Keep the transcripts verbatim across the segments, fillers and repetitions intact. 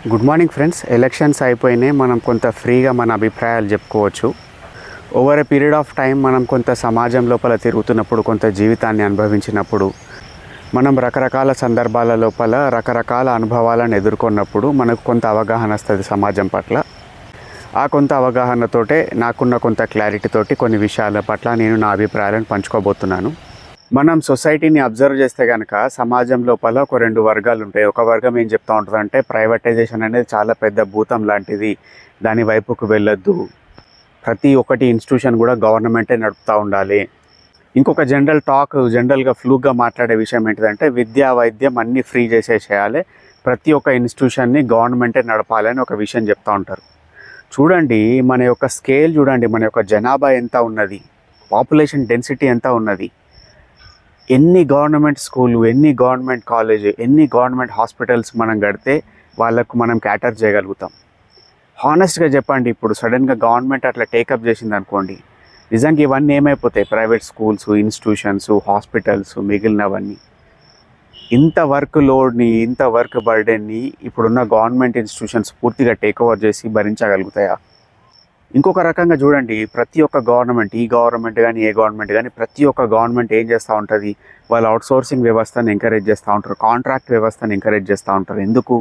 Good morning friends. Elections అయిపోయినాయి. మనం కొంత ఫ్రీగా మన అభిప్రాయాలు చెప్పుకోవచ్చు. Over a period of time మనం కొంత సమాజం లోపల తిరుగుతున్నప్పుడు, కొంత జీవితాన్ని అనుభవించినప్పుడు, మనం రకరకాల సందర్భాల లోపల రకరకాల అనుభవాలను ఎదుర్కొన్నప్పుడు మనకు కొంత అవగాహన వస్తుంది సమాజం పట్ల. ఆ కొంత అవగాహనతోటే నాకున్న కొంత క్లారిటీతోటి కొన్ని విషయాల పట్ల నేను నా అభిప్రాయాలను పంచుకోబోతున్నాను. మనం సొసైటీని అబ్జర్వ్ చేస్తే కనుక సమాజం లోపల ఒక రెండు వర్గాలు ఉంటాయి. ఒక వర్గం ఏం చెప్తూ ఉంటుంది అంటే ప్రైవేటైజేషన్ అనేది చాలా పెద్ద భూతం లాంటిది, దాని వైపుకు వెళ్ళొద్దు, ప్రతి ఒక్కటి ఇన్స్టిట్యూషన్ కూడా గవర్నమెంటే నడుపుతూ ఉండాలి. ఇంకొక జనరల్ టాక్, జనరల్గా ఫ్లూగా మాట్లాడే విషయం ఏంటిదంటే విద్యా వైద్యం అన్నీ ఫ్రీ చేసేసేయాలి, ప్రతి ఒక్క ఇన్స్టిట్యూషన్ని గవర్నమెంటే నడపాలి అని ఒక విషయం చెప్తూ ఉంటారు. చూడండి, మన యొక్క స్కేల్ చూడండి, మన యొక్క జనాభా ఎంత ఉన్నది, పాపులేషన్ డెన్సిటీ ఎంత ఉన్నది, ఎన్ని గవర్నమెంట్ స్కూలు, ఎన్ని గవర్నమెంట్ కాలేజ్, ఎన్ని గవర్నమెంట్ హాస్పిటల్స్ మనం కడితే వాళ్ళకు మనం క్యాటర్ చేయగలుగుతాం. హానెస్ట్గా చెప్పండి, ఇప్పుడు సడన్గా గవర్నమెంట్ అట్లా టేకప్ చేసింది అనుకోండి, నిజంగా ఇవన్నీ ఏమైపోతాయి? ప్రైవేట్ స్కూల్స్, ఇన్స్టిట్యూషన్స్, హాస్పిటల్స్, మిగిలినవన్నీ. ఇంత వర్క్ లోడ్ని, ఇంత వర్క్ బర్డెన్ని ఇప్పుడున్న గవర్నమెంట్ ఇన్స్టిట్యూషన్స్ పూర్తిగా టేక్ ఓవర్ చేసి భరించగలుగుతాయా? ఇంకొక రకంగా చూడండి, ప్రతి ఒక్క గవర్నమెంట్, ఈ గవర్నమెంట్ కానీ ఏ గవర్నమెంట్ కానీ, ప్రతి ఒక్క గవర్నమెంట్ ఏం చేస్తూ ఉంటుంది? వాళ్ళు అవుట్సోర్సింగ్ వ్యవస్థను ఎంకరేజ్ చేస్తూ ఉంటారు, కాంట్రాక్ట్ వ్యవస్థను ఎంకరేజ్ చేస్తూ ఉంటారు. ఎందుకు?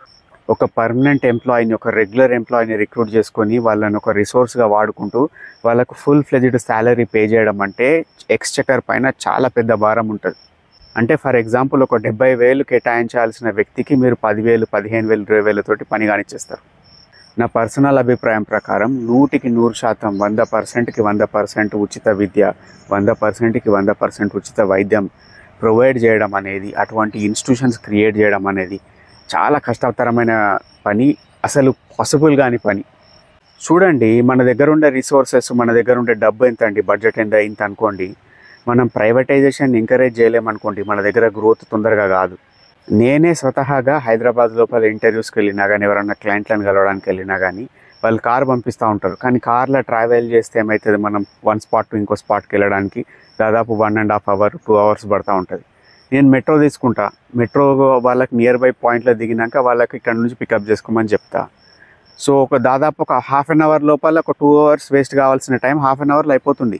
ఒక పర్మనెంట్ ఎంప్లాయీని, ఒక రెగ్యులర్ ఎంప్లాయీని రిక్రూట్ చేసుకొని వాళ్ళని ఒక రిసోర్స్గా వాడుకుంటూ వాళ్ళకు ఫుల్ ఫ్లెజ్డ్ శాలరీ పే చేయడం అంటే ఎక్స్చెకర్ పైన చాలా పెద్ద భారం ఉంటుంది. అంటే ఫర్ ఎగ్జాంపుల్, ఒక డెబ్బై వేలు కేటాయించాల్సిన వ్యక్తికి మీరు పదివేలు, పదిహేను వేలు, ఇరవై వేలతోటి పని కానిచ్చేస్తారు. నా పర్సనల్ అభిప్రాయం ప్రకారం నూటికి నూరు శాతం వంద పర్సెంట్కి వంద పర్సెంట్ ఉచిత విద్య, వంద పర్సెంట్కి వంద పర్సెంట్ ఉచిత వైద్యం ప్రొవైడ్ చేయడం అనేది, అటువంటి ఇన్స్టిట్యూషన్స్ క్రియేట్ చేయడం అనేది చాలా కష్టతరమైన పని, అసలు పాసిబుల్ కాని పని. చూడండి, మన దగ్గర ఉండే రిసోర్సెస్, మన దగ్గర ఉండే డబ్బు ఎంత అండి, బడ్జెట్ ఎంత ఇంత అనుకోండి, మనం ప్రైవేటైజేషన్ ఎంకరేజ్ చేయలేమనుకోండి, మన దగ్గర గ్రోత్ తొందరగా కాదు. నేనే స్వతహాగా హైదరాబాద్ లోపల ఇంటర్వ్యూస్కి వెళ్ళినా కానీ, ఎవరన్నా క్లయింట్లను కలవడానికి వెళ్ళినా కానీ వాళ్ళు కార్ పంపిస్తూ ఉంటారు. కానీ కార్లో ట్రావెల్ చేస్తే ఏమవుతుంది, మనం వన్ స్పాట్ టు ఇంకో స్పాట్కి వెళ్ళడానికి దాదాపు one and half hour two hours పడుతూ ఉంటుంది. నేను మెట్రో తీసుకుంటా, మెట్రో వాళ్ళకి నియర్ బై పాయింట్లో దిగినాక వాళ్ళకి ఇక్కడ నుంచి పికప్ చేసుకోమని చెప్తా. సో ఒక దాదాపు ఒక హాఫ్ అన్ అవర్ లోపల ఒక టూ అవర్స్ వేస్ట్ కావాల్సిన టైం హాఫ్ అన్ అవర్లో అయిపోతుంది.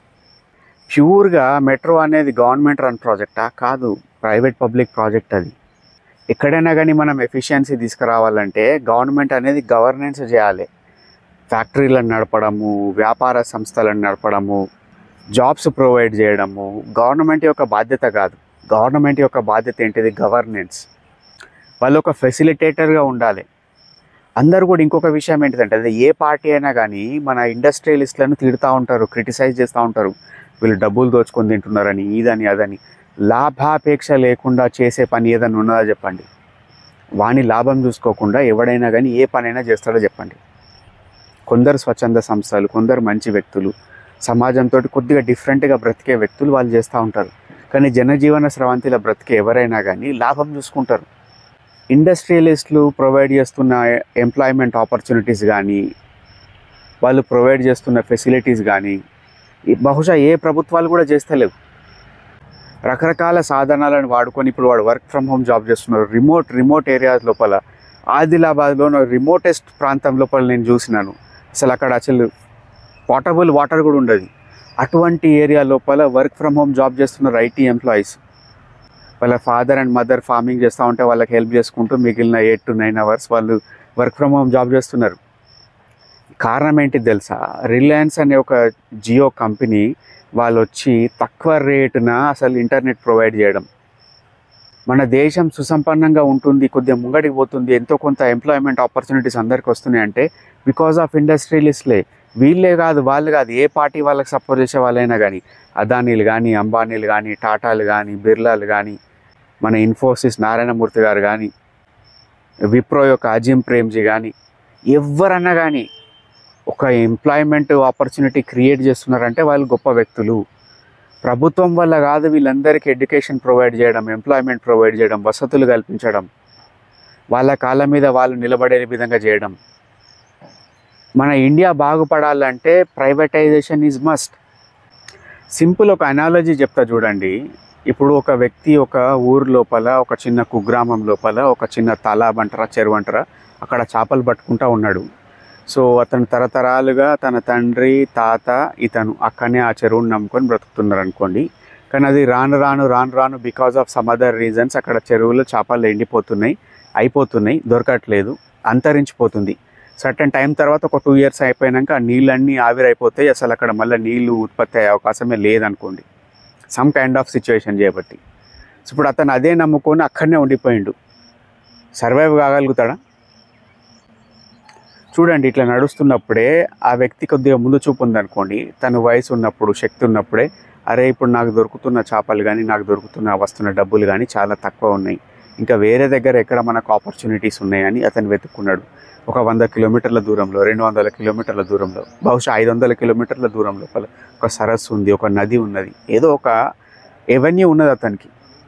ప్యూర్గా మెట్రో అనేది గవర్నమెంట్ రన్ ప్రాజెక్టా? కాదు, ప్రైవేట్ పబ్లిక్ ప్రాజెక్ట్ అది. ఎక్కడైనా కానీ మనం ఎఫిషియన్సీ తీసుకురావాలంటే గవర్నమెంట్ అనేది గవర్నెన్స్ చేయాలి. ఫ్యాక్టరీలను నడపడము, వ్యాపార సంస్థలను నడపడము, జాబ్స్ ప్రొవైడ్ చేయడము గవర్నమెంట్ యొక్క బాధ్యత కాదు. గవర్నమెంట్ యొక్క బాధ్యత ఏంటిది? గవర్నెన్స్. వాళ్ళు ఒక ఫెసిలిటేటర్గా ఉండాలి. అందరూ కూడా ఇంకొక విషయం ఏంటిదంటే, అది ఏ పార్టీ అయినా కానీ మన ఇండస్ట్రియలిస్ట్లను తిడుతూ ఉంటారు, క్రిటిసైజ్ చేస్తూ ఉంటారు, వీళ్ళు డబ్బులు దోచుకొని తింటున్నారని, ఇదని అదని. లాభాపేక్ష లేకుండా చేసే పని ఏదైనా ఉన్నదా చెప్పండి? వాని లాభం చూసుకోకుండా ఎవడైనా కానీ ఏ పనైనా చేస్తాడో చెప్పండి? కొందరు స్వచ్ఛంద సంస్థలు, కొందరు మంచి వ్యక్తులు, సమాజంతో కొద్దిగా డిఫరెంట్గా బ్రతికే వ్యక్తులు వాళ్ళు చేస్తూ ఉంటారు. కానీ జనజీవన స్రవంతిలో బ్రతికే ఎవరైనా కానీ లాభం చూసుకుంటారు. ఇండస్ట్రియలిస్టులు ప్రొవైడ్ చేస్తున్న ఎంప్లాయ్మెంట్ ఆపర్చునిటీస్ కానీ, వాళ్ళు ప్రొవైడ్ చేస్తున్న ఫెసిలిటీస్ కానీ బహుశా ఏ ప్రభుత్వాలు కూడా చేస్తలేవు. రకరకాల సాధనాలను వాడుకొని ఇప్పుడు వాడు వర్క్ ఫ్రమ్ హోమ్ జాబ్ చేస్తున్నారు. రిమోట్ రిమోట్ ఏరియాస్ లోపల, ఆదిలాబాద్లో రిమోటెస్ట్ ప్రాంతం లోపల నేను చూసినాను, అసలు అక్కడ అసలు పోర్టబుల్ వాటర్ కూడా ఉండదు. అటువంటి ఏరియా లోపల వర్క్ ఫ్రమ్ హోమ్ జాబ్ చేస్తున్నారు ఐటీ ఎంప్లాయీస్. వాళ్ళ ఫాదర్ అండ్ మదర్ ఫార్మింగ్ చేస్తూ ఉంటే వాళ్ళకి హెల్ప్ చేసుకుంటూ మిగిలిన ఎయిట్ టు నైన్ అవర్స్ వాళ్ళు వర్క్ ఫ్రమ్ హోమ్ జాబ్ చేస్తున్నారు. కారణం ఏంటి తెలుసా? రిలయన్స్ అనే ఒక జియో కంపెనీ వాళ్ళు వచ్చి తక్కువ రేటున అసలు ఇంటర్నెట్ ప్రొవైడ్ చేయడం. మన దేశం సుసంపన్నంగా ఉంటుంది, కొద్దిగా ముంగడికి పోతుంది, ఎంతో కొంత ఎంప్లాయ్మెంట్ ఆపర్చునిటీస్ అందరికి వస్తున్నాయి అంటే బికాజ్ ఆఫ్ ఇండస్ట్రియలిస్ట్లే. వీళ్ళే కాదు, వాళ్ళు కాదు, ఏ పార్టీ వాళ్ళకి సపోర్ట్ చేసే వాళ్ళైనా కానీ, అదానీలు కానీ, అంబానీలు కానీ, టాటాలు కానీ, బిర్లాలు కానీ, మన ఇన్ఫోసిస్ నారాయణమూర్తి గారు కానీ, విప్రో యొక్క అజిమ్ ప్రేమ్జీ కానీ, ఎవరన్నా కానీ ఒక ఎంప్లాయ్మెంట్ ఆపర్చునిటీ క్రియేట్ చేస్తున్నారంటే వాళ్ళు గొప్ప వ్యక్తులు. ప్రభుత్వం వల్ల కాదు, వీళ్ళందరికీ ఎడ్యుకేషన్ ప్రొవైడ్ చేయడం, ఎంప్లాయ్మెంట్ ప్రొవైడ్ చేయడం, వసతులు కల్పించడం, వాళ్ళ కాళ్ళ మీద వాళ్ళు నిలబడే విధంగా చేయడం. మన ఇండియా బాగుపడాలంటే ప్రైవేటైజేషన్ ఈజ్ మస్ట్. సింపుల్ ఒక అనాలజీ చెప్తా చూడండి. ఇప్పుడు ఒక వ్యక్తి ఒక ఊరు లోపల, ఒక చిన్న కుగ్రామం లోపల ఒక చిన్న తలాబ్ అంటారా, చెరువు అంటారా, అక్కడ చేపలు పట్టుకుంటూ ఉన్నాడు. సో అతను తరతరాలుగా తన తండ్రి తాత ఇతను అక్కడనే ఆ చెరువుని నమ్ముకొని బ్రతుకుతున్నారు అనుకోండి. కానీ అది రాను రాను రాను రాను because of some other reasons అక్కడ చెరువులో చేపలు ఎండిపోతున్నాయి, అయిపోతున్నాయి, దొరకట్లేదు, అంతరించిపోతుంది. సర్టన్ టైం తర్వాత ఒక టూ ఇయర్స్ అయిపోయాక ఆ నీళ్ళన్నీ ఆవిరైపోతాయి, అసలు అక్కడ మళ్ళీ నీళ్లు ఉత్పత్తి అయ్యే అవకాశమే లేదనుకోండి, సమ్ కైండ్ ఆఫ్ సిచ్యువేషన్ చేయబట్టి. సో ఇప్పుడు అతను అదే నమ్ముకొని అక్కడనే ఉండిపోయిండు. సర్వైవ్ కాగలుగుతాడా? చూడండి, ఇట్లా నడుస్తున్నప్పుడే ఆ వ్యక్తి కొద్దిగా ముందు చూపు ఉందనుకోండి, తన వయసు ఉన్నప్పుడు, శక్తి ఉన్నప్పుడే, అరే ఇప్పుడు నాకు దొరుకుతున్న చేపలు కానీ నాకు దొరుకుతున్న వస్తున్న డబ్బులు కానీ చాలా తక్కువ ఉన్నాయి, ఇంకా వేరే దగ్గర ఎక్కడ మనకు ఆపర్చునిటీస్ ఉన్నాయని అతను వెతుక్కున్నాడు. ఒక వంద కిలోమీటర్ల దూరంలో, రెండు వందల కిలోమీటర్ల దూరంలో, బహుశా ఐదు వందల కిలోమీటర్ల దూరం లోపల ఒక సరస్సు ఉంది, ఒక నది ఉన్నది, ఏదో ఒక ఎవెన్యూ ఉన్నది అతనికి.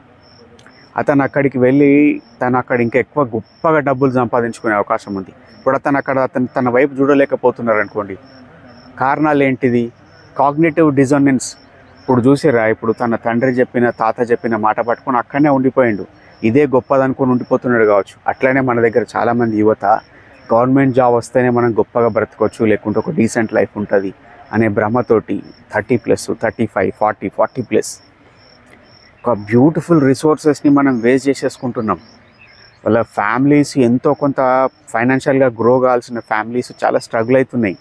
అతను అక్కడికి వెళ్ళి తను అక్కడ ఇంకా ఎక్కువ గొప్పగా డబ్బులు సంపాదించుకునే అవకాశం ఉంది. ఇప్పుడు అతను అక్కడ అతను తన వైపు చూడలేకపోతున్నారు అనుకోండి. కారణాలు ఏంటిది? Cognitive dissonance. ఇప్పుడు చూసిరా, ఇప్పుడు తన తండ్రి చెప్పిన తాత చెప్పిన మాట పట్టుకొని అక్కడనే ఉండిపోయిండు, ఇదే గొప్పదనుకొని ఉండిపోతున్నాడు కావచ్చు. అట్లనే మన దగ్గర చాలామంది యువత గవర్నమెంట్ జాబ్ వస్తేనే మనం గొప్పగా బ్రతకొచ్చు, లేకుంటే ఒక డీసెంట్ లైఫ్ ఉంటుంది అనే భ్రమతోటి thirty plus thirty five forty forty plus ఒక బ్యూటిఫుల్ రిసోర్సెస్ని మనం వేస్ట్ చేసేసుకుంటున్నాం. వాళ్ళ ఫ్యామిలీస్ ఎంతో కొంత ఫైనాన్షియల్గా గ్రో కావాల్సిన ఫ్యామిలీస్ చాలా స్ట్రగుల్ అవుతున్నాయి.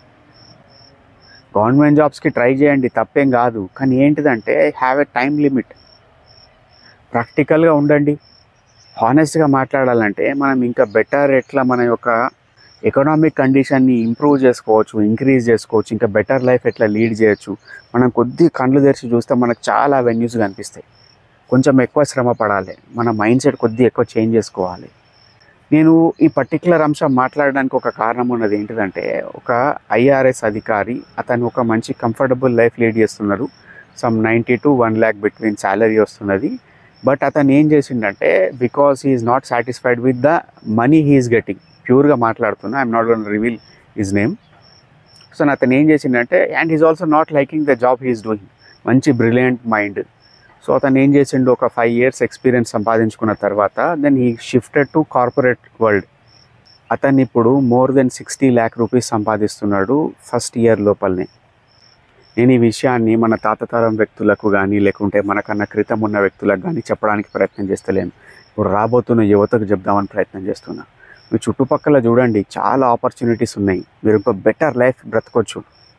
గవర్నమెంట్ జాబ్స్కి ట్రై చేయండి, తప్పేం కాదు, కానీ ఏంటిదంటే హ్యావ్ ఎ టైం లిమిట్. ప్రాక్టికల్గా ఉండండి. హానెస్ట్గా మాట్లాడాలంటే మనం ఇంకా బెటర్ ఎట్లా మన యొక్క ఎకనామిక్ కండిషన్ని ఇంప్రూవ్ చేసుకోవచ్చు, ఇంక్రీజ్ చేసుకోవచ్చు, ఇంకా బెటర్ లైఫ్ ఎట్లా లీడ్ చేయొచ్చు, మనం కొద్ది కళ్ళు తెరిచి చూస్తే మనకు చాలా వెన్యూస్ కనిపిస్తాయి. కొంచెం ఎక్కువ శ్రమ పడాలి, మన మైండ్ సెట్ కొద్ది ఎక్కువ చేంజ్ చేసుకోవాలి. నేను ఈ పర్టికులర్ అంశం మాట్లాడడానికి ఒక కారణం ఉన్నది ఏంటిదంటే, ఒక ఐఆర్ఎస్ అధికారి, అతను ఒక మంచి కంఫర్టబుల్ లైఫ్ లీడ్ చేస్తున్నారు. Some ninety to one lakh between salary వస్తున్నది. బట్ అతను ఏం చేసిండంటే, because he is not satisfied with the money he is getting, ప్యూర్గా మాట్లాడుతున్నా, I'm not gonna reveal his name. So అతను ఏం చేసిండంటే, and he's also not liking the job he is doing. మంచి బ్రిలియంట్ మైండ్. సో అతను ఏం చేసిండు, ఒక ఫైవ్ ఇయర్స్ ఎక్స్పీరియన్స్ సంపాదించుకున్న తర్వాత then he shifted to corporate world. అతను ఇప్పుడు more than sixty lakh rupees సంపాదిస్తున్నాడు ఫస్ట్ ఇయర్ లోపలనే. నేను ఈ విషయాన్ని మన తాతతరం వ్యక్తులకు కానీ లేకుంటే మనకన్నా క్రితం ఉన్న వ్యక్తులకు కానీ చెప్పడానికి ప్రయత్నం చేస్తలేను. ఇప్పుడు రాబోతున్న యువతకు చెప్దామని ప్రయత్నం చేస్తున్నా. మీ చుట్టుపక్కల చూడండి, చాలా ఆపర్చునిటీస్ ఉన్నాయి, మీరు ఒక బెటర్ లైఫ్ బ్రతకొచ్చు.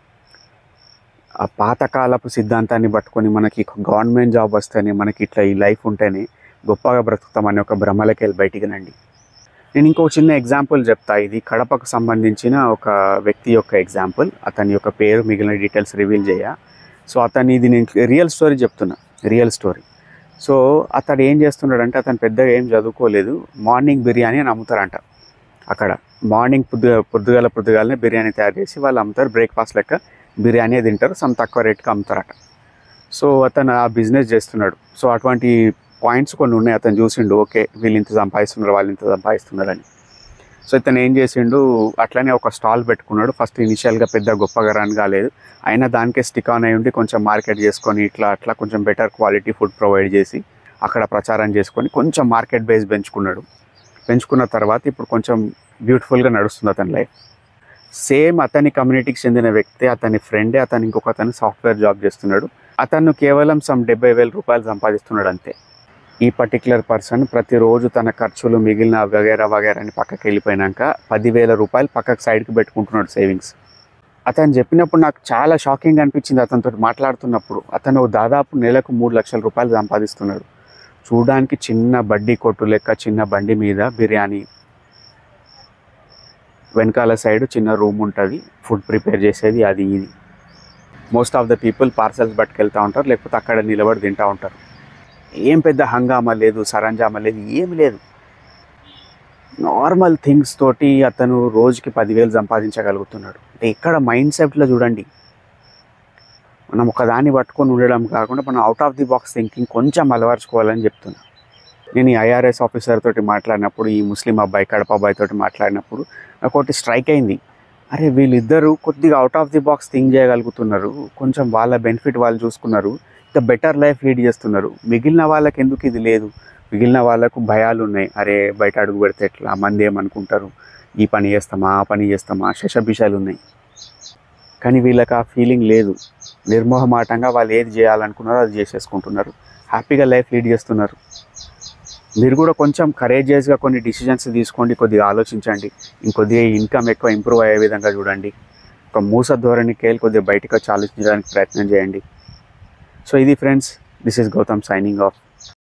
ఆ పాతకాలపు సిద్ధాంతాన్ని పట్టుకొని మనకి గవర్నమెంట్ జాబ్ వస్తేనే, మనకి ఇట్లా ఈ లైఫ్ ఉంటేనే గొప్పగా బ్రతుకుతామని ఒక భ్రమలకి వెళ్ళి బయటికి రండి. నేను ఇంకో చిన్న ఎగ్జాంపుల్ చెప్తా. ఇది కడపకు సంబంధించిన ఒక వ్యక్తి యొక్క ఎగ్జాంపుల్. అతని యొక్క పేరు మిగిలిన డీటెయిల్స్ రివీల్ చేయ. సో అతని ఇది నేను రియల్ స్టోరీ చెప్తున్నా, రియల్ స్టోరీ. సో అతడు ఏం చేస్తున్నాడంటే, అతను పెద్దగా ఏం చదువుకోలేదు, మార్నింగ్ బిర్యానీ అని అమ్ముతారంట. అక్కడ మార్నింగ్ పొద్దు పొద్దుగాల పొద్దుగాలనే బిర్యానీ తయారు చేసి వాళ్ళు అమ్ముతారు. బ్రేక్ఫాస్ట్ లెక్క బిర్యానీ తింటారు, సమ్ తక్కువ రేట్కి అమ్ముతారట. సో అతను ఆ బిజినెస్ చేస్తున్నాడు. సో అటువంటి పాయింట్స్ కొన్ని ఉన్నాయి. అతను చూసిండు, ఓకే వీళ్ళు ఇంత సంపాదిస్తున్నారు, వాళ్ళు ఇంత సంపాదిస్తున్నారని. సో ఇతను ఏం చేసిండు, అట్లనే ఒక స్టాల్ పెట్టుకున్నాడు. ఫస్ట్ ఇనిషియల్గా పెద్ద గొప్పగా రన్ కాలేదు, అయినా దానికే స్టిక్ ఆన్ అయి ఉండి కొంచెం మార్కెట్ చేసుకొని ఇట్లా అట్లా కొంచెం బెటర్ క్వాలిటీ ఫుడ్ ప్రొవైడ్ చేసి అక్కడ ప్రచారం చేసుకొని కొంచెం మార్కెట్ బేస్ పెంచుకున్నాడు. పెంచుకున్న తర్వాత ఇప్పుడు కొంచెం బ్యూటిఫుల్గా నడుస్తుంది అతని లైఫ్. సేమ్ అతని కమ్యూనిటీకి చెందిన వ్యక్తి, అతని ఫ్రెండే, అతను ఇంకొక అతను సాఫ్ట్వేర్ జాబ్ చేస్తున్నాడు. అతను కేవలం సమ్ డెబ్బై వేల రూపాయలు సంపాదిస్తున్నాడు అంతే. ఈ పర్టికులర్ పర్సన్ ప్రతిరోజు తన ఖర్చులు మిగిలిన వగేరా వగేరా అని పక్కకి వెళ్ళిపోయినాక పదివేల రూపాయలు పక్కకు సైడ్కి పెట్టుకుంటున్నాడు సేవింగ్స్. అతను చెప్పినప్పుడు నాకు చాలా షాకింగ్ అనిపించింది. అతనితో మాట్లాడుతున్నప్పుడు అతను దాదాపు నెలకు మూడు లక్షల రూపాయలు సంపాదిస్తున్నాడు. చూడడానికి చిన్న బడ్డీ కొట్టు లెక్క చిన్న బండి మీద బిర్యానీ, వెనకాల సైడ్ చిన్న రూమ్ ఉంటుంది, ఫుడ్ ప్రిపేర్ చేసేది అది ఇది. Most of the people parcels పట్టుకెళ్తూ ఉంటారు, లేకపోతే అక్కడ నిలబడి తింటూ ఉంటారు. ఏం పెద్ద హంగామా లేదు, సరంజామా లేదు, ఏమి లేదు. నార్మల్ థింగ్స్ తోటి అతను రోజుకి పదివేలు సంపాదించగలుగుతున్నాడు. అంటే ఇక్కడ మైండ్ సెట్లో చూడండి, మనం ఒకదాన్ని పట్టుకొని ఉండడం కాకుండా మనం out of the box thinking కొంచెం అలవర్చుకోవాలని చెప్తున్నా. నేను ఈ ఐఆర్ఎస్ ఆఫీసర్ తోటి మాట్లాడినప్పుడు, ఈ ముస్లిం అబ్బాయి కడప అబ్బాయి తోటి మాట్లాడినప్పుడు నాకు ఒకటి స్ట్రైక్ అయింది. అరే వీళ్ళిద్దరూ కొద్దిగా out of the box think చేయగలుగుతున్నారు, కొంచెం వాళ్ళ బెనిఫిట్ వాళ్ళు చూసుకున్నారు, ఇంకా బెటర్ లైఫ్ లీడ్ చేస్తున్నారు. మిగిలిన వాళ్ళకి ఎందుకు ఇది లేదు? మిగిలిన వాళ్ళకు భయాలు ఉన్నాయి. అరే బయట అడుగు పెడితే ఎట్లా, మంది ఏమనుకుంటారు, ఈ పని చేస్తామా ఆ పని చేస్తామా శషభిషాలు ఉన్నాయి. కానీ వీళ్ళకి ఆ ఫీలింగ్ లేదు. నిర్మోహమాటంగా వాళ్ళు ఏది చేయాలనుకున్నారో అది చేసేసుకుంటున్నారు, హ్యాపీగా లైఫ్ లీడ్ చేస్తున్నారు. మీరు కూడా కొంచెం కరేజియస్గా కొన్ని డిసిజన్స్ తీసుకోండి, కొద్దిగా ఆలోచించండి, ఇంకొద్దిగా ఇన్కమ్ ఎక్కువ ఇంప్రూవ్ అయ్యే విధంగా చూడండి. ఒక మూస ధోరణికి వెళ్ళి కొద్దిగా బయటకు వచ్చి ఆలోచించడానికి ప్రయత్నం చేయండి. సో ఇది friends, this is Gautam signing of.